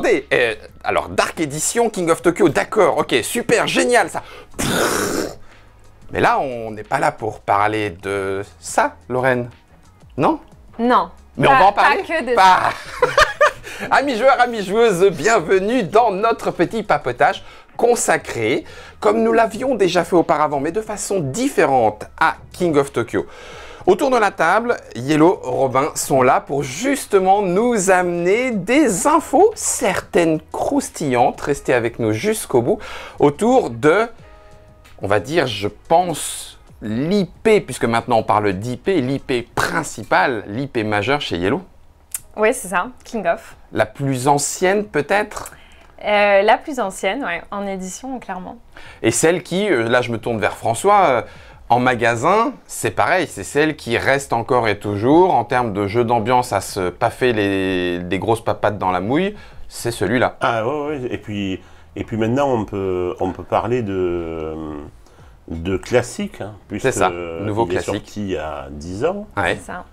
attendez, alors Dark Edition, King of Tokyo, d'accord, ok, super, génial ça. Mais là, on n'est pas là pour parler de ça, Lorraine, non? Non. Mais on va en parler. Pas que de ça. Amis joueurs, amis joueuses, bienvenue dans notre petit papotage consacré, comme nous l'avions déjà fait auparavant, mais de façon différente, à King of Tokyo. Autour de la table, Yellow, Robin sont là pour justement nous amener des infos, certaines croustillantes, restez avec nous jusqu'au bout, autour de, on va dire, je pense, l'IP, puisque maintenant on parle d'IP, l'IP principale, l'IP majeure chez Yellow. Oui, c'est ça, King of. La plus ancienne peut-être? La plus ancienne, ouais, en édition, clairement. Et celle qui, là je me tourne vers François, en magasin, c'est pareil, c'est celle qui reste encore et toujours, en termes de jeu d'ambiance à se paffer des grosses papates dans la mouille, c'est celui-là. Ah ouais, et puis maintenant on peut parler de classique, hein, c'est ça, nouveau classique. Est sorti il y a 10 ans. Ouais. C'est ça.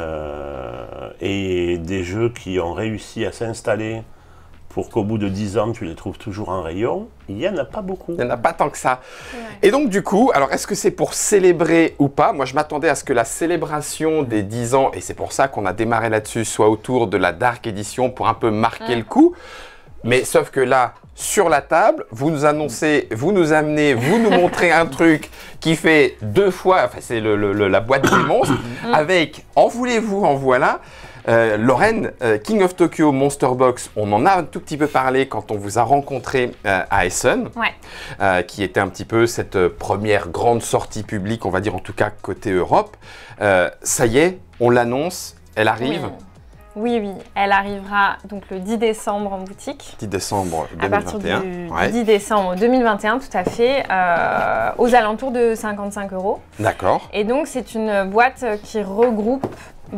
Et des jeux qui ont réussi à s'installer pour qu'au bout de 10 ans, tu les trouves toujours en rayon, il n'y en a pas beaucoup. Il n'y en a pas tant que ça. Ouais. Et donc du coup, alors est-ce que c'est pour célébrer ou pas? Moi je m'attendais à ce que la célébration des 10 ans, et c'est pour ça qu'on a démarré là-dessus, soit autour de la Dark Edition pour un peu marquer le coup. Mais sauf que là, sur la table, vous nous annoncez, vous nous amenez, vous nous montrez un truc qui fait 2 fois, enfin c'est la boîte des monstres, avec, en voulez-vous, en voilà. Lorraine, King of Tokyo Monster Box, on en a un tout petit peu parlé quand on vous a rencontré à Essen, qui était un petit peu cette première grande sortie publique, on va dire en tout cas côté Europe. Ça y est, on l'annonce, elle arrive. Oui, elle arrivera donc le 10 décembre en boutique. 10 décembre 2021. À partir du 10 décembre 2021, tout à fait, aux alentours de 55 €. D'accord. Et donc c'est une boîte qui regroupe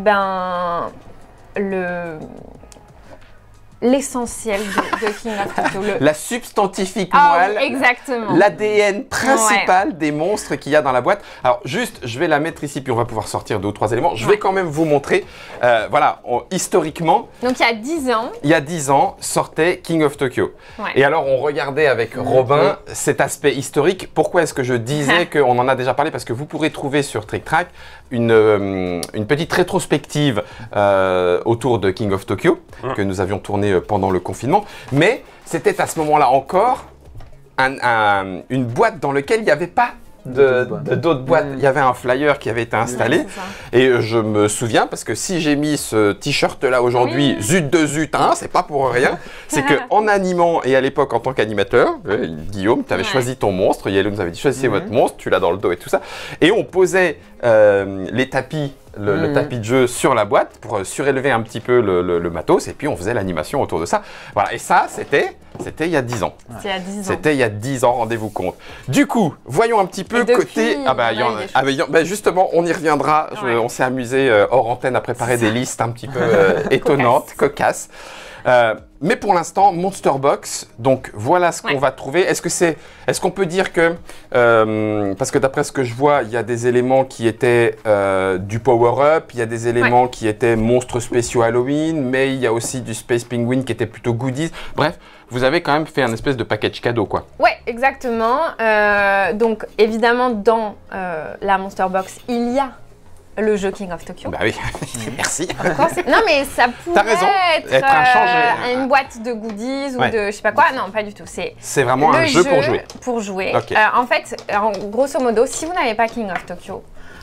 l'essentiel de King of Tokyo. La substantifique moelle, exactement. L'ADN principal des monstres qu'il y a dans la boîte. Alors juste, je vais la mettre ici, puis on va pouvoir sortir 2 ou 3 éléments. Je vais quand même vous montrer, voilà, historiquement. Donc il y a 10 ans. Il y a 10 ans, sortait King of Tokyo. Et alors on regardait avec Robin cet aspect historique. Pourquoi est-ce que je disais qu'on en a déjà parlé? Parce que vous pourrez trouver sur Trick Track une petite rétrospective autour de King of Tokyo que nous avions tourné pendant le confinement, mais c'était à ce moment-là encore une boîte dans laquelle il n'y avait pas d'autres boîtes. Il y avait un flyer qui avait été installé et je me souviens, parce que si j'ai mis ce t-shirt là aujourd'hui, zut de zut, hein, c'est pas pour rien, c'est qu'en animant et à l'époque en tant qu'animateur, Guillaume, tu avais choisi ton monstre, Yellow nous avait dit choisissez votre monstre, tu l'as dans le dos et tout ça, et on posait les tapis, le tapis de jeu sur la boîte pour surélever un petit peu le matos, et puis on faisait l'animation autour de ça. Voilà, et ça, c'était il y a 10 ans. C'était il y a 10 ans. C'était il y a 10 ans, rendez-vous compte. Du coup, voyons un petit peu côté... justement, on y reviendra. On s'est amusé hors antenne à préparer des listes un petit peu étonnantes, cocasses. Mais pour l'instant, Monster Box, donc voilà ce qu'on va trouver. Est-ce qu'on peut dire que, parce que d'après ce que je vois, il y a des éléments qui étaient du power-up, il y a des éléments qui étaient monstres spéciaux Halloween, mais il y a aussi du Space Penguin qui était plutôt goodies. Bref, vous avez quand même fait un espèce de package cadeau, quoi. Ouais, exactement. Donc évidemment, dans la Monster Box, il y a le jeu King of Tokyo. Bah oui, merci. Non mais ça pourrait être une une boîte de goodies ou de je sais pas quoi. Non, pas du tout. C'est vraiment un jeu pour jouer. Pour jouer. En fait, grosso modo, si vous n'avez pas King of Tokyo,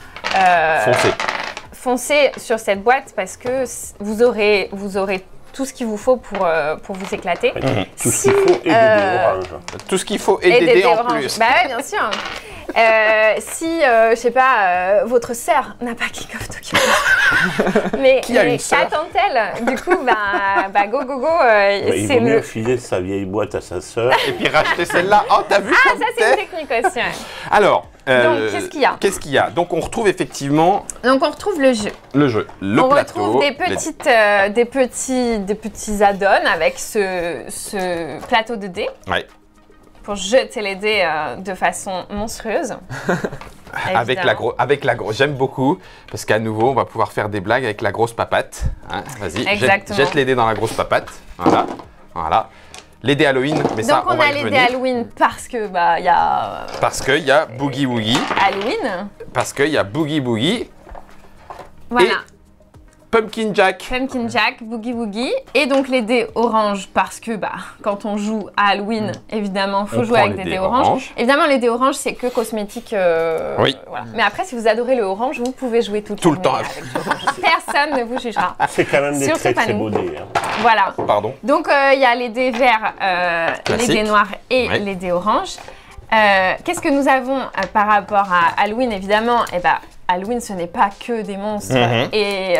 foncez sur cette boîte parce que vous aurez tout ce qu'il vous faut pour vous éclater. Tout ce qu'il faut et des dés oranges. Tout ce qu'il faut et des dés en plus. Bah ouais, bien sûr. Si, je sais pas, votre sœur n'a pas King of Tokyo, mais qu'attend-elle? Du coup, go. Il vaut mieux filer sa vieille boîte à sa sœur. Et puis racheter celle-là. Oh, t'as vu? Ah, ça c'est une technique aussi. Alors, donc, qu'est-ce qu'il y a? Donc, on retrouve effectivement... Donc, on retrouve le jeu. Le plateau. On retrouve des petits add-ons avec ce plateau de dés. Pour jeter les dés de façon monstrueuse. Avec la grosse, j'aime beaucoup, parce qu'à nouveau, on va pouvoir faire des blagues avec la grosse papate. Hein, vas-y, jette les dés dans la grosse papate. Voilà. Voilà. Les dés Halloween, mais donc ça, on a les dés Halloween parce que il y a... Parce qu'il y a Boogie Woogie. Halloween. Parce qu'il y a Boogie Boogie. Voilà. Et Pumpkin Jack. Pumpkin Jack, Boogie Woogie. Et donc les dés orange parce que quand on joue à Halloween, évidemment, il faut jouer avec des dés orange. Évidemment, les dés orange, c'est que cosmétique. Oui. Voilà. Mais après, si vous adorez le orange, vous pouvez jouer tout le temps. Personne ne vous jugera. C'est quand même des très beaux dés. Hein. Voilà. Pardon. Donc il y a les dés verts, les dés noirs et les dés oranges. Qu'est-ce que nous avons par rapport à Halloween, évidemment? Halloween, ce n'est pas que des monstres et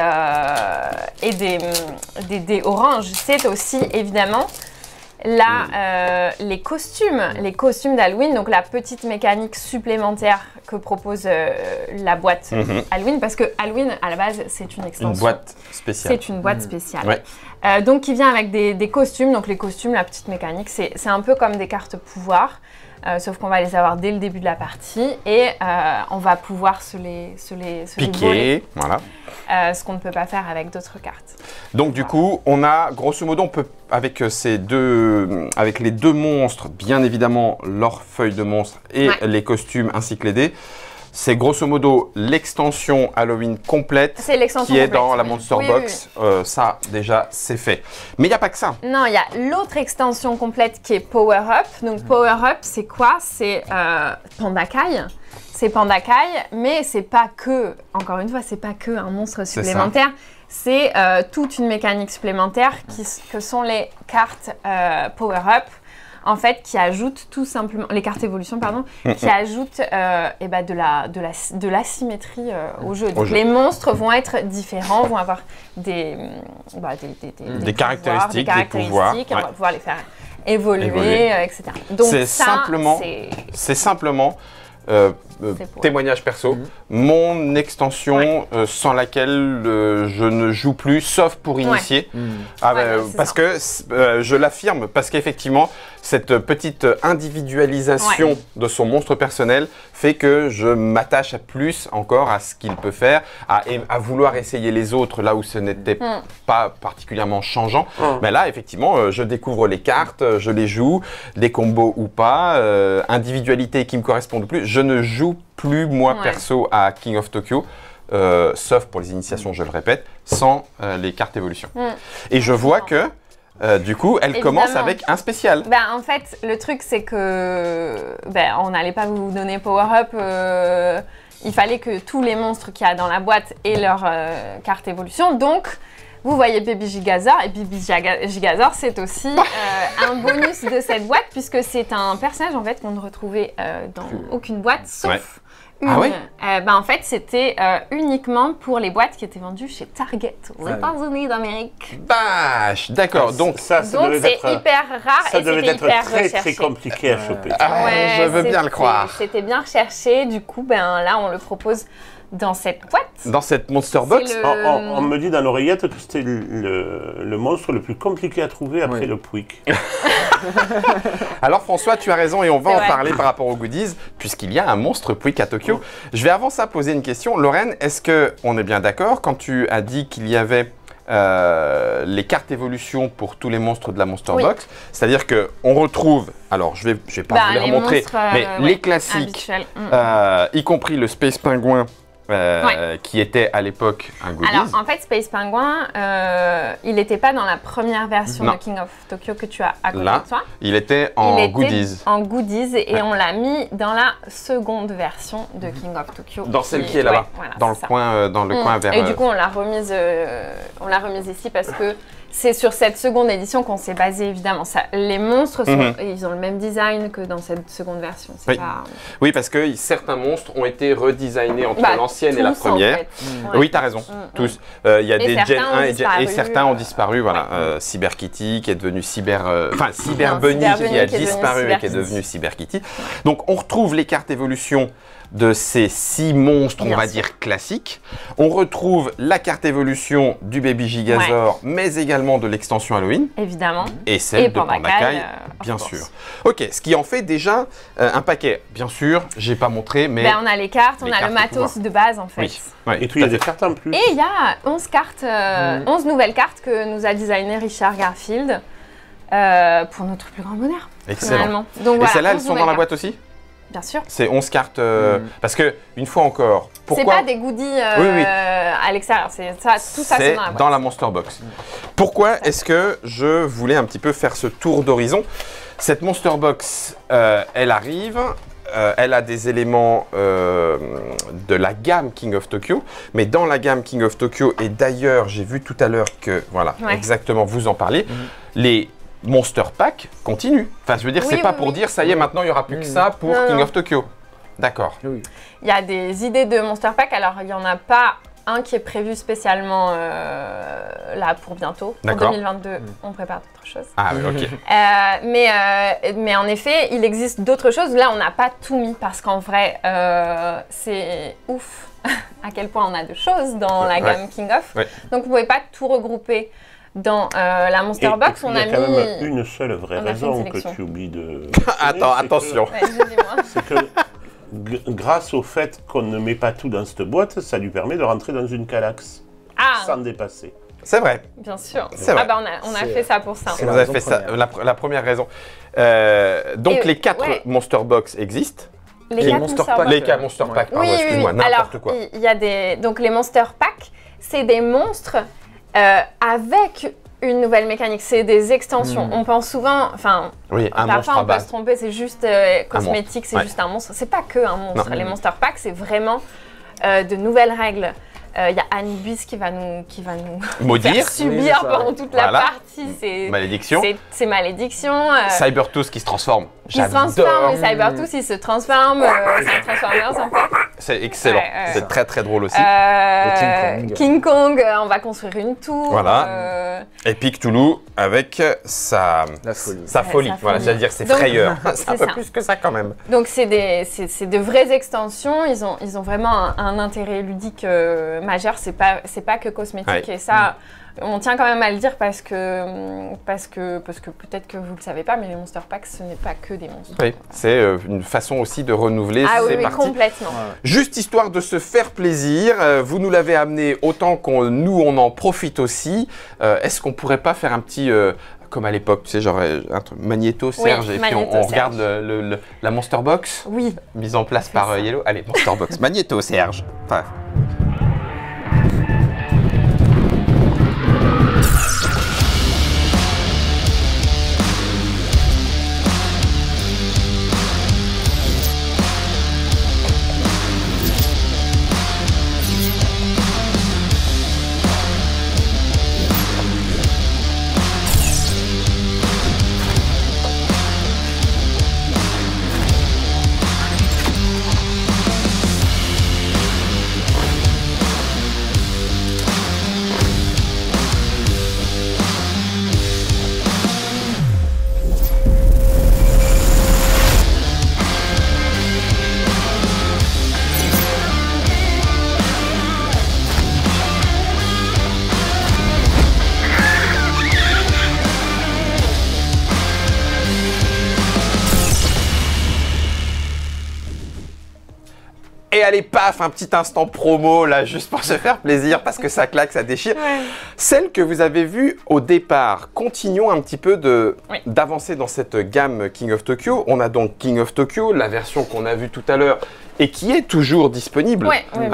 des dés oranges. C'est aussi, évidemment, les costumes d'Halloween. Donc, la petite mécanique supplémentaire que propose la boîte Halloween. Parce que Halloween, à la base, c'est une extension. Une boîte spéciale. C'est une boîte spéciale. Ouais. Donc, qui vient avec des costumes. Donc, les costumes, la petite mécanique, c'est un peu comme des cartes pouvoir. Sauf qu'on va les avoir dès le début de la partie et on va pouvoir se les piquer, voilà. Ce qu'on ne peut pas faire avec d'autres cartes. Donc du coup, on a grosso modo, on peut avec les deux monstres, bien évidemment leur feuille de monstre et les costumes ainsi que les dés. C'est grosso modo l'extension Halloween complète qui est dans la Monster Box. Ça, déjà, c'est fait. Mais il n'y a pas que ça. Non, il y a l'autre extension complète qui est Power Up. Donc, Power Up, c'est quoi? C'est Pandakai. C'est Pandakai, mais c'est pas que, encore une fois, c'est pas que un monstre supplémentaire. C'est toute une mécanique supplémentaire que sont les cartes Power Up. En fait, qui ajoute tout simplement, les cartes évolution, pardon, qui ajoutent de l'asymétrie au jeu. Donc, les monstres vont être différents, vont avoir des caractéristiques, des pouvoirs. On va pouvoir les faire évoluer. Etc. Donc, c'est simplement témoignage perso, mon extension sans laquelle je ne joue plus, sauf pour initier. Parce que je l'affirme, parce qu'effectivement, cette petite individualisation de son monstre personnel fait que je m'attache plus encore à ce qu'il peut faire, à vouloir essayer les autres là où ce n'était pas particulièrement changeant. Mais là, effectivement, je découvre les cartes, je les joue, les combos ou pas, individualité qui me correspond plus. Je ne joue plus, moi, perso, à King of Tokyo. Sauf pour les initiations, je le répète, sans les cartes évolution. Et je vois que du coup, elle commence avec un spécial. En fait, le truc, c'est que on n'allait pas vous donner Power Up. Il fallait que tous les monstres qu'il y a dans la boîte aient leur carte évolution. Donc, vous voyez Baby Gigazor. Et Baby Gigazor, c'est aussi un bonus de cette boîte, puisque c'est un personnage en fait qu'on ne retrouvait dans aucune boîte, sauf une. Ah oui? En fait, c'était uniquement pour les boîtes qui étaient vendues chez Target aux États-Unis d'Amérique. Bâche, d'accord. Donc c'est hyper rare et c'était hyper recherché. Très compliqué à choper. Je veux bien le croire. C'était bien recherché. Du coup, là, on le propose dans cette boîte. Dans cette Monster Box. On me dit dans l'oreillette que c'était le monstre le plus compliqué à trouver après le Pouic. Alors François, tu as raison et on va en parler par rapport aux goodies, puisqu'il y a un monstre Pouic à Tokyo. Je vais avant ça poser une question. Lorraine, est-ce qu'on est bien d'accord quand tu as dit qu'il y avait les cartes évolution pour tous les monstres de la Monster Box? C'est-à-dire qu'on retrouve, alors je vais pas vous les remontrer, mais les classiques, y compris le Space Penguin, qui était à l'époque un goodies. Alors en fait, Space Penguin, il n'était pas dans la première version de King of Tokyo que tu as à côté de toi. Il était en goodies. En goodies et on l'a mis dans la seconde version de King of Tokyo. Dans celle qui est là-bas, dans le coin vers. Et du coup, on l'a remise ici parce que c'est sur cette seconde édition qu'on s'est basé, évidemment. Les monstres, ils ont le même design que dans cette seconde version. Oui, parce que certains monstres ont été redesignés entre l'ancienne et la première. En fait. Oui, tu as raison, tous. Il y a des Gen 1 et certains ont disparu. Voilà. Cyber Kitty qui est devenu Cyber Bunny qui a disparu et qui est devenu Cyber Kitty. Donc, on retrouve les cartes évolution de ces 6 monstres, on va dire, classiques. On retrouve la carte évolution du Baby Gigazor, mais également de l'extension Halloween. Évidemment. Et celle de Pandakai, bien sûr. Ok, ce qui en fait déjà un paquet. Bien sûr, j'ai pas montré, mais... on a les cartes, on a le matos de base, en fait. Oui. Et puis, il y a des cartes en plus. Et il y a 11 cartes, 11 nouvelles cartes que nous a designé Richard Garfield. pour notre plus grand bonheur. Excellent. Donc, et celles-là, elles sont dans la boîte aussi? Bien sûr. C'est 11 cartes. Parce que, une fois encore, pourquoi... C'est pas des goodies à l'extérieur. Tout ça, c'est dans la Monster Box. Pourquoi est-ce que je voulais un petit peu faire ce tour d'horizon? Cette Monster Box, elle arrive. Elle a des éléments de la gamme King of Tokyo, mais dans la gamme King of Tokyo, et d'ailleurs, j'ai vu tout à l'heure que, voilà, exactement, vous en parliez, les Monster Pack continuent. Enfin, je veux dire, c'est pas pour dire, ça y est, maintenant, il n'y aura plus que ça pour King of Tokyo. D'accord. Il y a des idées de Monster Pack, alors il n'y en a pas un qui est prévu spécialement là pour bientôt. En 2022, on prépare d'autres choses. Ah oui, ok. Mais en effet, il existe d'autres choses. Là, on n'a pas tout mis parce qu'en vrai, c'est ouf à quel point on a de choses dans la gamme King of. Donc, vous ne pouvez pas tout regrouper dans la Monster Box. Il y a quand même une seule vraie raison que tu oublies de... Attends, attention. C'est que... grâce au fait qu'on ne met pas tout dans cette boîte, ça lui permet de rentrer dans une Kallax sans dépasser. C'est vrai. Bien sûr. Vrai. On a fait ça pour ça. Vous avez fait ça, la première raison. Donc les 4 Monster Box existent. Les 4 Monster Pack, pardon, excuse-moi, n'importe quoi. Il y a donc les Monster Pack, c'est des monstres avec une nouvelle mécanique, c'est des extensions. On pense souvent, parfois on peut se tromper, c'est juste cosmétique, c'est juste un monstre. C'est pas que un monstre. Les Monster Pack, c'est vraiment de nouvelles règles. Il y a Anubis qui va nous maudire, faire subir pendant toute la partie. C'est malédiction. C'est malédiction. Cybertooth qui se transforme. Qui se transforme, Cybertooth, il se transforme. C'est Transformers en fait. C'est excellent. C'est très très drôle aussi. King Kong, on va construire une tour. Voilà. Et puis Cthulhu avec sa folie. Voilà, c'est-à-dire ses frayeurs. C'est un peu plus que ça quand même. Donc c'est de vraies extensions. Ils ont vraiment un intérêt ludique majeur. C'est pas que cosmétique et ça. On tient quand même à le dire parce que peut-être que vous ne le savez pas, mais les Monster Packs, ce n'est pas que des monstres. Oui, c'est une façon aussi de renouveler ces parties. Complètement. Juste histoire de se faire plaisir, vous nous l'avez amené autant qu'on on en profite aussi. Est-ce qu'on pourrait pas faire un petit... comme à l'époque, tu sais, genre un truc Magneto, Serge, et puis on regarde la Monster Box mise en place par Yellow. Allez, Monster Box, Magneto, Serge. Enfin, Et allez, paf, un petit instant promo là, juste pour se faire plaisir, parce que ça claque, ça déchire. Celle que vous avez vue au départ, continuons un petit peu d'avancer dans cette gamme King of Tokyo. On a donc King of Tokyo, la version qu'on a vue tout à l'heure, et qui est toujours disponible. On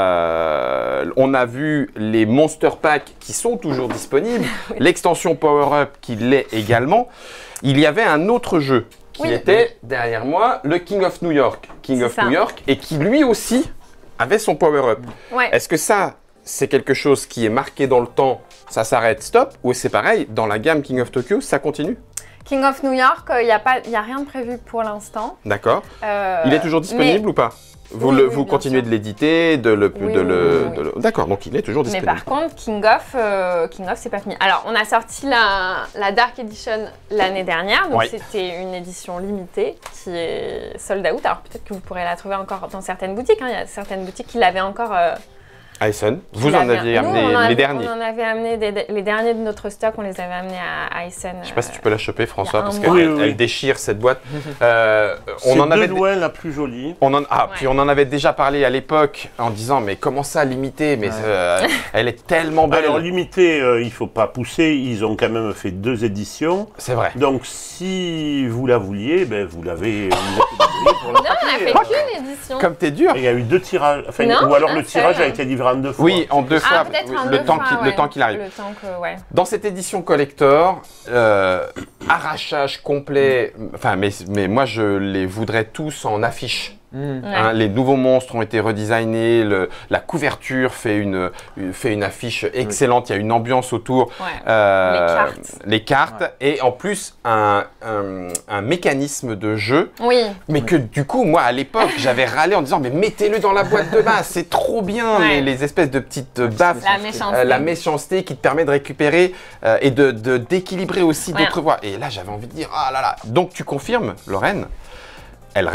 a vu les Monster Pack qui sont toujours disponibles, l'extension Power Up qui l'est également. Il y avait un autre jeu qui était derrière moi, le King of New York. Et qui lui aussi avait son power-up. Est-ce que ça, c'est quelque chose qui est marqué dans le temps, ça s'arrête, stop, ou c'est pareil, dans la gamme King of Tokyo, ça continue? King of New York, il n'y a rien de prévu pour l'instant. D'accord. Il est toujours disponible ou pas? Vous continuez de l'éditer, D'accord, donc il est toujours disponible. Mais par contre, King of, c'est pas fini. Alors, on a sorti la Dark Edition l'année dernière, donc c'était une édition limitée qui est sold out. Alors peut-être que vous pourrez la trouver encore dans certaines boutiques. Il y a certaines boutiques qui l'avaient encore Eisen. Vous en aviez amené les derniers. On en avait amené les derniers de notre stock, on les avait amenés à Eisen. Je ne sais pas si tu peux la choper, François, parce qu'elle déchire cette boîte. On en avait de loin la plus jolie. Puis on en avait déjà parlé à l'époque en disant mais comment ça limiter, mais elle est tellement belle. Alors limité, il ne faut pas pousser, ils ont quand même fait 2 éditions. C'est vrai. Donc si vous la vouliez, ben, vous l'avez. Non, on a fait qu'une édition. Comme t'es dur. Il y a eu 2 tirages, ou alors le tirage a été livré en 2 fois. Oui, en 2 fois, le temps qu'il arrive. Dans cette édition collector, arrachage complet, mais moi je les voudrais tous en affiche. Les nouveaux monstres ont été redesignés, la couverture fait une affiche excellente, il y a une ambiance autour, les cartes et en plus un mécanisme de jeu, mais que du coup moi à l'époque j'avais râlé en disant mais mettez-le dans la boîte de base, c'est trop bien les espèces de petites baffes, la méchanceté qui te permet de récupérer et d'équilibrer aussi d'autres voies. Et là j'avais envie de dire ah là là, donc tu confirmes Lorraine? Elle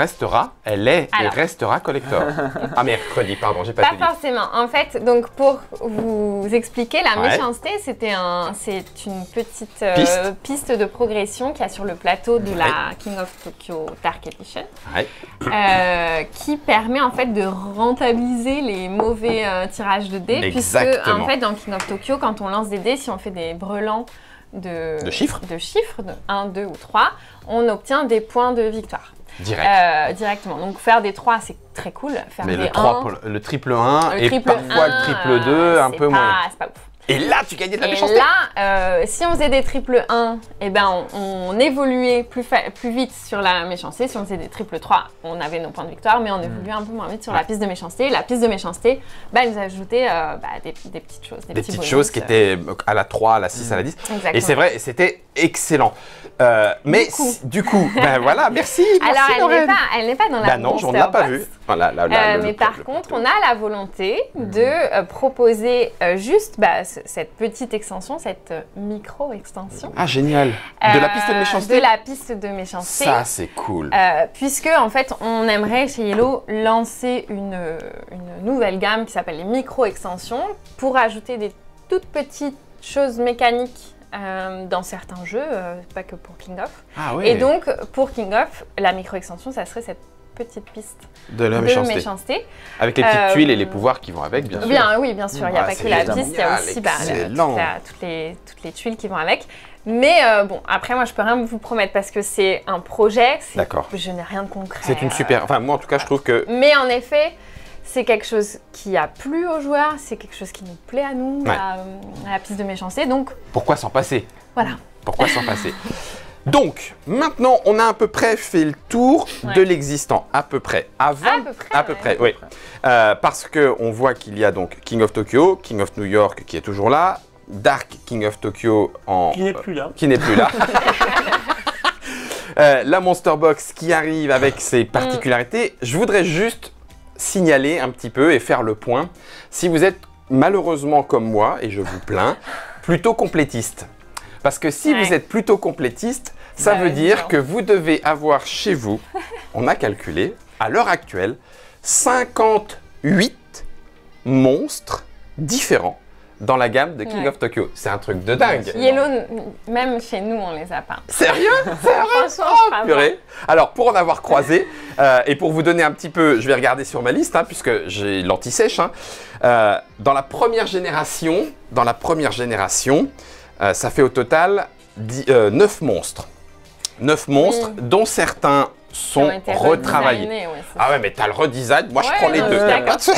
restera collector. Mercredi, pardon, j'ai pas tout dit. Pas forcément. En fait, donc pour vous expliquer, la méchanceté, c'est une petite piste de progression qu'il y a sur le plateau de la King of Tokyo Dark Edition, qui permet en fait de rentabiliser les mauvais tirages de dés. Exactement. Puisque en fait, dans King of Tokyo, quand on lance des dés, si on fait des brelans de chiffres, de 1, 2 ou 3, on obtient des points de victoire. Directement. Donc faire des 3, c'est très cool. Faire mais des le triple 1 et parfois le triple 2, un peu moins. C'est pas ouf. Et là, tu gagnais de la méchanceté. Et là, si on faisait des triple 1, eh ben, on évoluait plus vite sur la méchanceté. Si on faisait des triple 3, on avait nos points de victoire, mais on évoluait un peu moins vite sur la piste de méchanceté. La piste de méchanceté, elle nous ajoutait des petites choses. Des petites choses qui étaient à la 3, à la 6, à la 10. Exactement. Et c'est vrai, c'était excellent. Mais du coup, voilà, merci. Alors, elle n'est pas dans la non, on ne l'a pas vu. Mais par contre, on a la volonté de proposer juste cette petite extension, cette micro-extension. Ah, génial. De la piste de méchanceté. De la piste de méchanceté. Ça, c'est cool. Puisque, en fait, on aimerait chez Yellow lancer une nouvelle gamme qui s'appelle les micro-extensions pour ajouter des toutes petites choses mécaniques dans certains jeux, pas que pour King of. Et donc, pour King of, la micro-extension, ça serait cette petite piste de méchanceté. Avec les petites tuiles et les pouvoirs qui vont avec, bien sûr. Oui, bien sûr. Il n'y a pas que la piste, il y a aussi toutes les tuiles qui vont avec. Mais bon, après, moi, je peux rien vous promettre parce que c'est un projet. D'accord. Je n'ai rien de concret. C'est une super... Enfin, moi, en tout cas, je trouve que... Mais en effet... C'est quelque chose qui a plu aux joueurs, c'est quelque chose qui nous plaît à nous, à la piste de méchanceté, donc... Pourquoi s'en passer? Voilà. Pourquoi s'en passer? Donc, maintenant, on a à peu près fait le tour de l'existant. À peu près. À peu près, oui. Parce qu'on voit qu'il y a donc King of Tokyo, King of New York qui est toujours là, Dark King of Tokyo qui n'est plus là. La Monster Box qui arrive avec ses particularités. Je voudrais juste signaler un petit peu et faire le point. Si vous êtes malheureusement comme moi, et je vous plains, plutôt complétiste. Parce que si vous êtes plutôt complétiste, ça veut dire que vous devez avoir chez vous, on a calculé, à l'heure actuelle, 58 monstres différents dans la gamme de King of Tokyo. C'est un truc de dingue. Yellow, même chez nous, on les a pas. Sérieux? Purée. Alors, pour en avoir croisé, et pour vous donner un petit peu, je vais regarder sur ma liste, puisque j'ai l'anti-sèche, dans la première génération, ça fait au total 9 monstres. 9 monstres, dont certains sont retravaillés. Mais t'as le redesign, moi je prends les deux.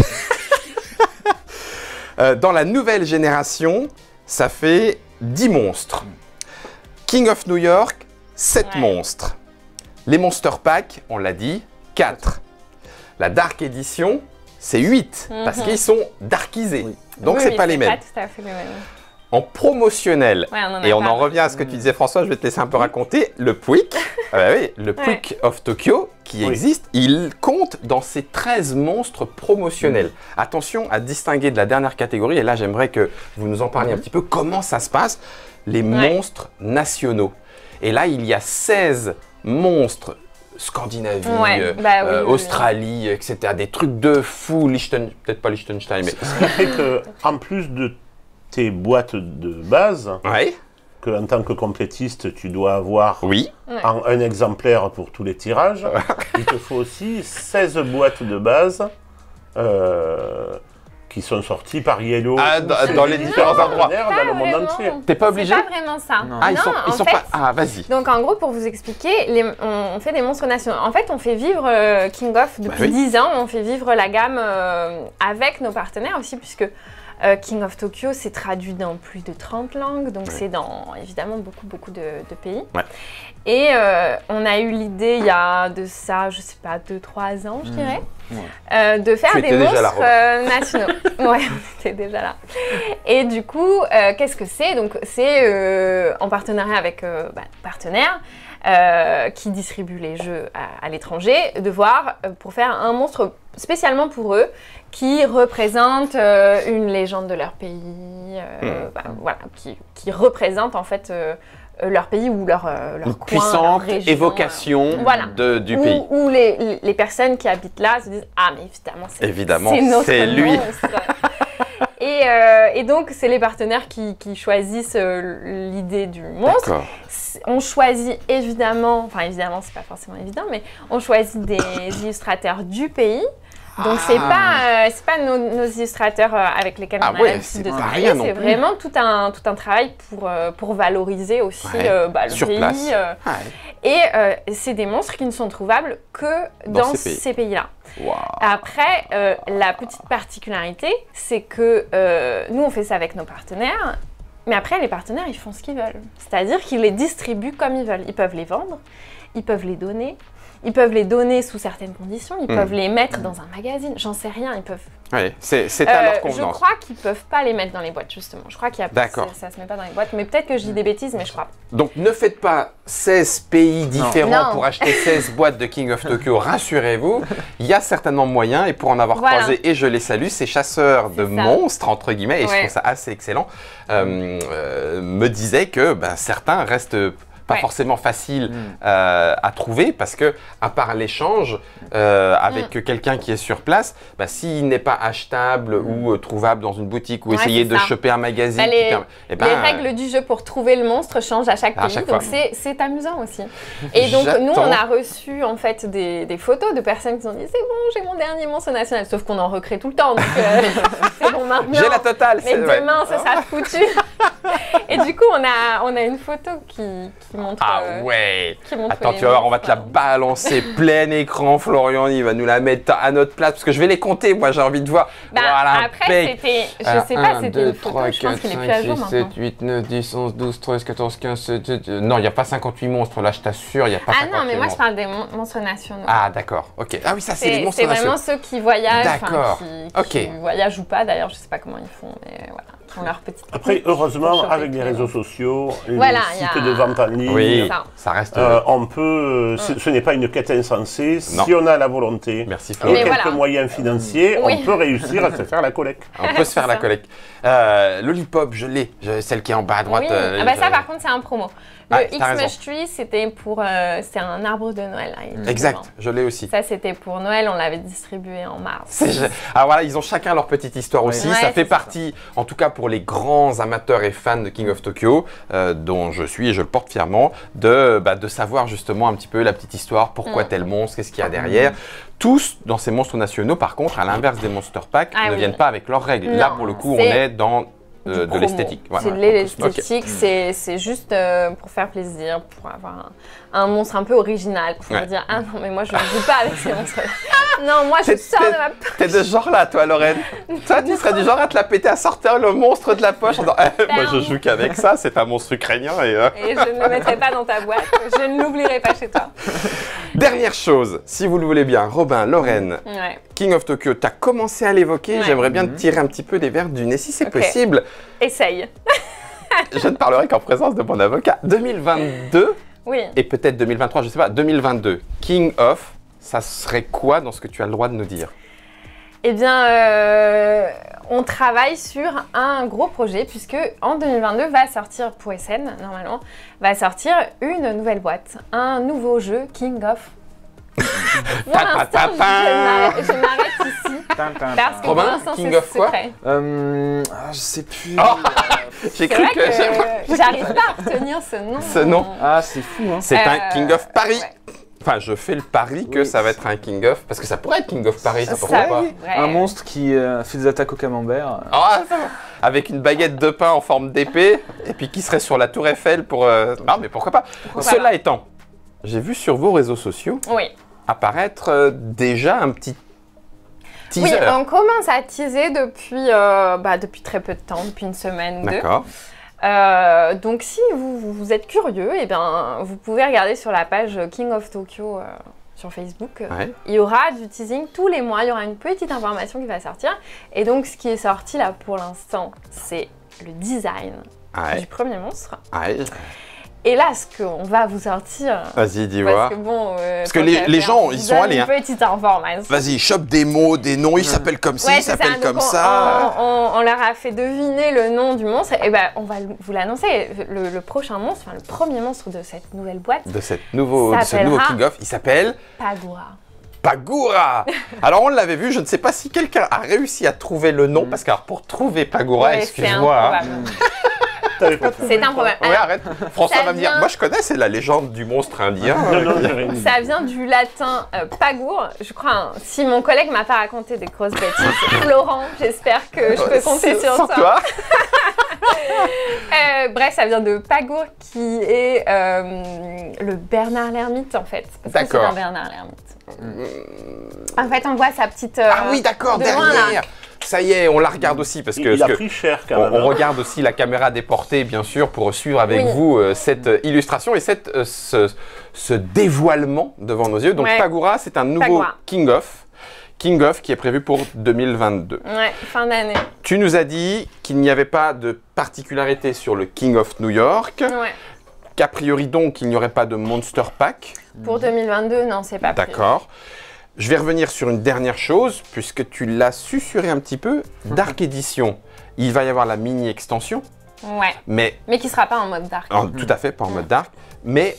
Dans la nouvelle génération, ça fait 10 monstres. King of New York, 7 monstres. Les Monster Pack, on l'a dit, 4. La Dark Edition, c'est 8, parce qu'ils sont darkisés. Donc, c'est pas les mêmes. Pas tout à fait les mêmes. En promotionnel, et on en revient à ce que tu disais François, je vais te laisser un peu raconter, le Puig, le Puig of Tokyo qui existe, il compte dans ces 13 monstres promotionnels. Attention à distinguer de la dernière catégorie, et là j'aimerais que vous nous en parliez un petit peu, comment ça se passe, les monstres nationaux. Et là il y a 16 monstres Scandinavie, Australie, etc. Des trucs de fou, peut-être pas Liechtenstein, mais... Ce qui fait qu'en plus de tes boîtes de base, qu'en tant que complétiste, tu dois avoir un exemplaire pour tous les tirages, il te faut aussi 16 boîtes de base qui sont sortis par Yellow dans les différents endroits dans le monde entier. T'es pas obligé? C'est pas vraiment ça. Non, ils sont pas. Ah, vas-y. Donc en gros, pour vous expliquer, on fait des monstres nationaux. En fait, on fait vivre King of depuis 10 ans. On fait vivre la gamme avec nos partenaires aussi, puisque King of Tokyo, c'est traduit dans plus de 30 langues, donc c'est dans évidemment beaucoup de pays. Et on a eu l'idée il y a de ça, je sais pas, 2-3 ans, je dirais, de faire des monstres nationaux. Ouais, on était déjà là. Et du coup, qu'est-ce que c'est? Donc c'est en partenariat avec partenaires qui distribuent les jeux à l'étranger, de voir pour faire un monstre spécialement pour eux, qui représente une légende de leur pays, voilà, qui représente en fait leur pays ou leur une coin, puissante leur région, évocation du pays. Où les personnes qui habitent là se disent « Ah, mais évidemment, c'est lui !» Et donc, c'est les partenaires qui choisissent l'idée du monstre. On choisit évidemment, c'est pas forcément évident, mais on choisit des illustrateurs du pays. Donc, c'est pas nos illustrateurs avec lesquels on a l'habitude de travailler, c'est vraiment tout un travail pour valoriser aussi le pays. Et c'est des monstres qui ne sont trouvables que dans ces pays-là. Wow. Après, la petite particularité, c'est que nous, on fait ça avec nos partenaires, mais après, les partenaires, ils font ce qu'ils veulent. C'est-à-dire qu'ils les distribuent comme ils veulent. Ils peuvent les vendre, ils peuvent les donner. Ils peuvent les donner sous certaines conditions, ils peuvent les mettre dans un magazine, j'en sais rien, ils peuvent... Oui, c'est à leur convenance. Je crois qu'ils ne peuvent pas les mettre dans les boîtes, justement. Je crois qu'il y a ça ne se met pas dans les boîtes, mais peut-être que je dis des bêtises, mais je crois. Donc ne faites pas 16 pays différents pour acheter 16 boîtes de King of Tokyo, rassurez-vous, il y a certainement moyen, et pour en avoir croisé, et je les salue, ces chasseurs de monstres, entre guillemets, et je trouve ça assez excellent, me disaient que certains restent... pas forcément facile à trouver parce que, à part l'échange avec quelqu'un qui est sur place, s'il n'est pas achetable ou trouvable dans une boutique ou essayer de choper un magazine. Les règles du jeu pour trouver le monstre changent à chaque pays, donc c'est amusant aussi. Et donc, nous, on a reçu en fait des photos de personnes qui ont dit « C'est bon, j'ai mon dernier monstre national », sauf qu'on en recrée tout le temps, donc c'est bon maintenant. J'ai la totale. Mais demain, ça sera foutu. Et du coup, on a une photo qui montre... Attends, tu vas voir, on va te la balancer plein écran, Florian, il va nous la mettre à notre place, parce que je vais les compter, moi j'ai envie de voir. Voilà, après, c'était, je sais pas, c'était une photo, 3, 4, 5, 6, 7, 8, 9, 10, 11, 12, 13, 14, 15, 16, 17... Non, il n'y a pas 58 monstres, là, je t'assure, il n'y a pas 58 monstres. Ah non, mais moi je parle des monstres nationaux. Ah d'accord, ok. Ah oui, ça c'est les monstres nationaux. C'est vraiment ceux qui voyagent, qui voyagent ou pas, d'ailleurs, je sais pas comment ils font, mais voilà. Après, heureusement, avec les réseaux sociaux, les sites de vente en ligne, ça reste. On peut. Ce n'est pas une quête insensée. Si on a la volonté et quelques moyens financiers, on peut réussir à se faire la collecte. On peut se faire la collecte. Lollipop, je l'ai, celle qui est en bas à droite. Ça, par contre, c'est un promo. Le Xmas Tree, c'était un arbre de Noël. Exact, je l'ai aussi. Ça, c'était pour Noël, on l'avait distribué en mars. Alors voilà, ils ont chacun leur petite histoire aussi. Ça fait partie, en tout cas pour les grands amateurs et fans de King of Tokyo, dont je suis et je le porte fièrement, de savoir justement un petit peu la petite histoire, pourquoi tel monstre, qu'est-ce qu'il y a derrière. Tous, dans ces monstres nationaux, par contre, à l'inverse des Monster Pack, ne viennent pas avec leurs règles. Là, pour le coup, on est dans... de l'esthétique. C'est de l'esthétique, c'est juste pour faire plaisir, pour avoir un monstre un peu original, pour dire « Ah non, mais moi je ne joue pas avec ces monstres-là. Non, moi je sors de ma poche. » T'es de ce genre-là, toi, Lorraine. Toi, tu serais du genre à te la péter, à sortir le monstre de la poche en disant moi je joue qu'avec ça, c'est un monstre ukrainien. Et je ne le mettrai pas dans ta boîte, je ne l'oublierai pas chez toi. Dernière chose, si vous le voulez bien, Robin, Lorraine, King of Tokyo, tu as commencé à l'évoquer, j'aimerais bien te tirer un petit peu des verres du nez, si c'est possible. Essaye. Je ne parlerai qu'en présence de mon avocat. 2022 et peut-être 2023, je ne sais pas, 2022, King of, ça serait quoi dans ce que tu as le droit de nous dire? Eh bien, on travaille sur un gros projet puisque en 2022 va sortir pour SN, normalement, va sortir une nouvelle boîte, un nouveau jeu King of Pour l'instant, je m'arrête ici. Parce que Robin, King of quoi? Je sais plus. Oh j'ai cru que j'arrive pas à retenir ce nom. Ce nom. Ah, c'est fou, hein. C'est un King of Paris. Ouais. Enfin, je fais le pari que ça va être un King of, parce que ça pourrait être King of Paris, ça pourrait pas. Un monstre qui fait des attaques au camembert. Ah, ça va. Avec une baguette de pain en forme d'épée, et puis qui serait sur la tour Eiffel pour... Ah, mais pourquoi pas. Cela étant, j'ai vu sur vos réseaux sociaux apparaître déjà un petit teaser. Oui, on commence à teaser depuis très peu de temps, depuis une semaine ou deux. D'accord. Donc si vous êtes curieux, eh bien, vous pouvez regarder sur la page King of Tokyo sur Facebook. Il y aura du teasing tous les mois, il y aura une petite information qui va sortir. Et donc ce qui est sorti là pour l'instant, c'est le design du premier monstre. Et là, ce qu'on va vous sortir... Vas-y, dis-moi. Parce que les gens, ils sont allés. Une petite information. Vas-y, chope des mots, des noms, il s'appelle comme ci, il s'appelle comme ça. On leur a fait deviner le nom du monstre. Et ben, on va vous l'annoncer. Le prochain monstre, le premier monstre de cette nouvelle boîte. De ce nouveau King of, il s'appelle Pagura. Pagura. Alors on l'avait vu, je ne sais pas si quelqu'un a réussi à trouver le nom, parce que pour trouver Pagura, excuse-moi. C'est un problème. Ouais, arrête. François va me dire, moi je connais, c'est la légende du monstre indien. Ça vient du latin pagour. Je crois, si mon collègue m'a pas raconté des grosses bêtises, Florent, j'espère que je peux compter sur toi. Bref, ça vient de pagour qui est le Bernard l'ermite en fait. Parce que c'est un Bernard l'ermite. En fait, on voit sa petite... ah oui, d'accord, derrière. Ça y est, on la regarde aussi parce que il a pris cher quand même. On regarde aussi la caméra déportée, bien sûr, pour suivre avec vous cette illustration et ce dévoilement devant nos yeux. Donc Pagura, c'est un nouveau King of qui est prévu pour 2022. Ouais, fin d'année. Tu nous as dit qu'il n'y avait pas de particularité sur le King of New York. Qu'a priori donc, il n'y aurait pas de Monster Pack. Pour 2022, non, c'est pas prévu. D'accord. Je vais revenir sur une dernière chose, puisque tu l'as susurré un petit peu. Dark Edition, il va y avoir la mini-extension. Mais qui ne sera pas en mode dark. Tout à fait, pas en mode dark. Mais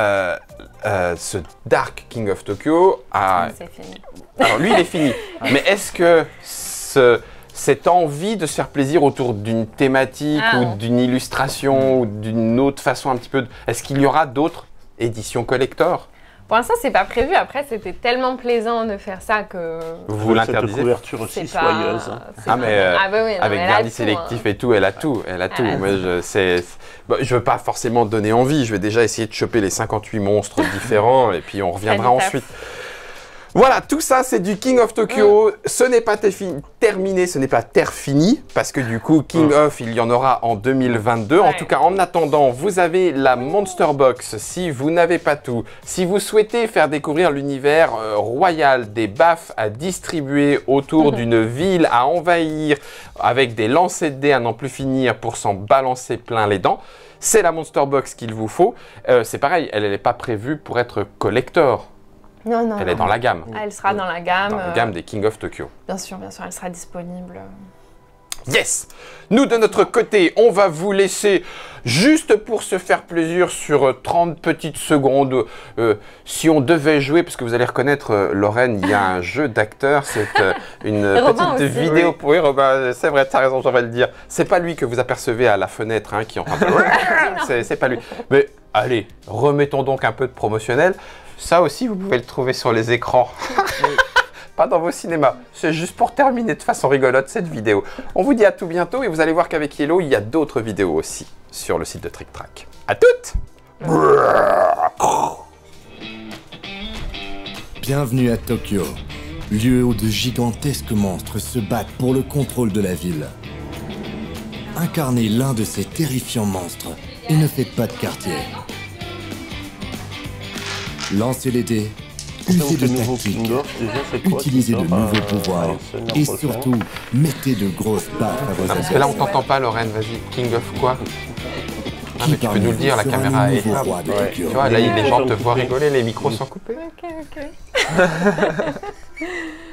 ce Dark King of Tokyo c'est fini. Alors lui, il est fini. Mais est-ce que cette envie de se faire plaisir autour d'une thématique ou d'une illustration ou d'une autre façon un petit peu... Est-ce qu'il y aura d'autres éditions collector? Pour l'instant, c'est pas prévu. Après, c'était tellement plaisant de faire ça que... Vous l'interdisez? Cette couverture aussi soyeuse. Avec vernis sélectif et tout, elle a tout. Moi, je veux pas forcément donner envie. Je vais déjà essayer de choper les 58 monstres différents et puis on reviendra ensuite. Voilà, tout ça, c'est du King of Tokyo. Ce n'est pas terminé, ce n'est pas terre finie, parce que du coup, King of, il y en aura en 2022. En tout cas, en attendant, vous avez la Monster Box. Si vous n'avez pas tout, si vous souhaitez faire découvrir l'univers royal, des baffes à distribuer autour d'une ville à envahir, avec des lancers de dés à n'en plus finir pour s'en balancer plein les dents, c'est la Monster Box qu'il vous faut. C'est pareil, elle n'est pas prévue pour être collector. Non. Elle est dans la gamme. Elle sera dans la gamme. Dans la gamme des King of Tokyo. Bien sûr, elle sera disponible. Yes! Nous, de notre côté, on va vous laisser juste pour se faire plaisir sur 30 petites secondes. Si on devait jouer, parce que vous allez reconnaître, Lorraine, il y a un jeu d'acteur. C'est une petite vidéo. Oui, Robin, c'est vrai, tu as raison, j'aurais le dire. C'est pas lui que vous apercevez à la fenêtre qui est en train de... C'est pas lui. Mais allez, remettons donc un peu de promotionnel. Ça aussi, vous pouvez le trouver sur les écrans. Pas dans vos cinémas. C'est juste pour terminer de façon rigolote cette vidéo. On vous dit à tout bientôt et vous allez voir qu'avec Yellow, il y a d'autres vidéos aussi sur le site de Trick Track. À toutes! Bienvenue à Tokyo, lieu où de gigantesques monstres se battent pour le contrôle de la ville. Incarnez l'un de ces terrifiants monstres et ne faites pas de quartier. Lancez les dés, usez de tactique, utilisez de nouveaux pouvoirs et surtout, mettez de grosses baffes à vos adversaires. Parce que là, on t'entend pas, Lorraine, vas-y. King of quoi? Mais tu peux nous le dire, la caméra est... Tu vois, là, les gens te voient rigoler, les micros sont coupés. Ok.